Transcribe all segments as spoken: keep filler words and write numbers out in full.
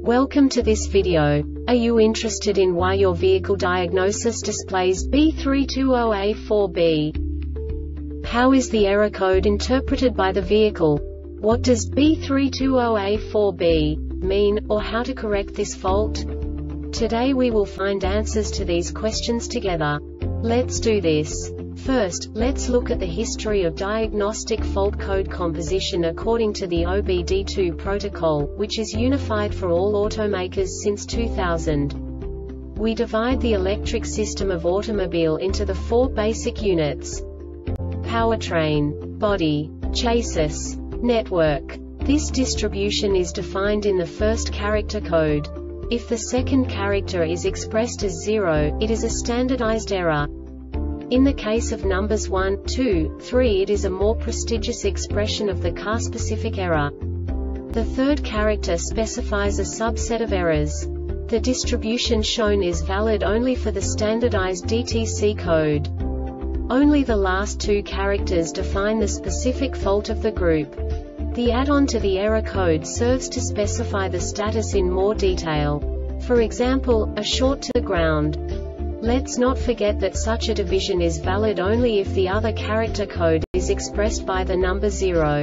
Welcome to this video. Are you interested in why your vehicle diagnosis displays B three two zero A four B? How is the error code interpreted by the vehicle? What does B three two zero A four B mean, or how to correct this fault? Today we will find answers to these questions together. Let's do this. First, let's look at the history of diagnostic fault code composition according to the O B D two protocol, which is unified for all automakers since two thousand. We divide the electric system of automobile into the four basic units: powertrain, body, chassis, network. This distribution is defined in the first character code. If the second character is expressed as zero, it is a standardized error. In the case of numbers one, two, three, it is a more prestigious expression of the car-specific error. The third character specifies a subset of errors. The distribution shown is valid only for the standardized D T C code. Only the last two characters define the specific fault of the group. The add-on to the error code serves to specify the status in more detail. For example, a short to the ground. Let's not forget that such a division is valid only if the other character code is expressed by the number zero.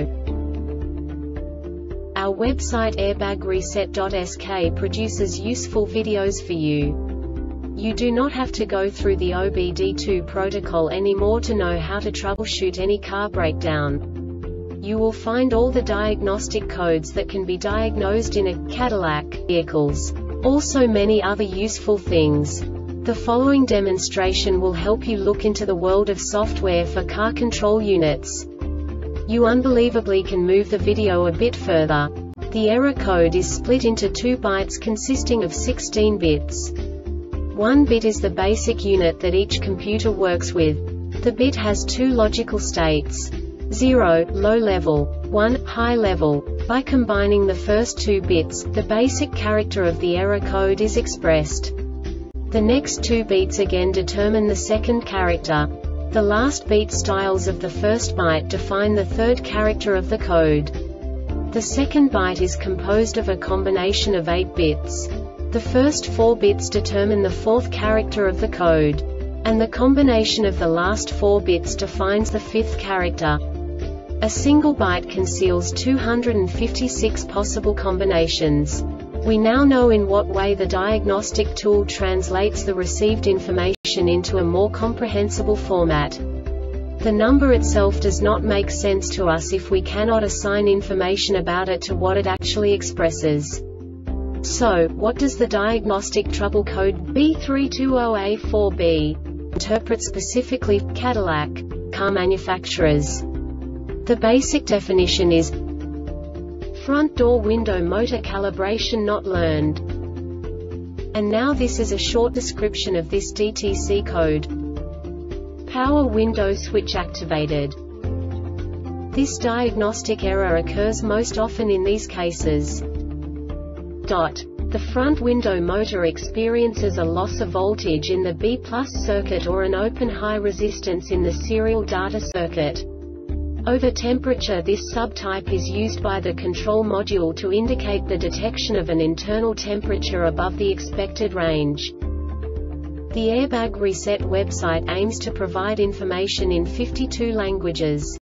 Our website airbag reset dot S K produces useful videos for you. You do not have to go through the O B D two protocol anymore to know how to troubleshoot any car breakdown. You will find all the diagnostic codes that can be diagnosed in a Cadillac vehicles. Also many other useful things. The following demonstration will help you look into the world of software for car control units. You unbelievably can move the video a bit further. The error code is split into two bytes consisting of sixteen bits. One bit is the basic unit that each computer works with. The bit has two logical states: zero, low level, one, high level. By combining the first two bits, the basic character of the error code is expressed. The next two beats again determine the second character. The last beat styles of the first byte define the third character of the code. The second byte is composed of a combination of eight bits. The first four bits determine the fourth character of the code. And the combination of the last four bits defines the fifth character. A single byte conceals two hundred fifty-six possible combinations. We now know in what way the diagnostic tool translates the received information into a more comprehensible format. The number itself does not make sense to us if we cannot assign information about it to what it actually expresses. So, what does the diagnostic trouble code B three two zero A four B interpret specifically for Cadillac car manufacturers? The basic definition is front door window motor calibration not learned. And now this is a short description of this D T C code. Power window switch activated. This diagnostic error occurs most often in these cases. Dot. The front window motor experiences a loss of voltage in the B plus circuit or an open high resistance in the serial data circuit. Over temperature. This subtype is used by the control module to indicate the detection of an internal temperature above the expected range. The Airbag Reset website aims to provide information in fifty-two languages.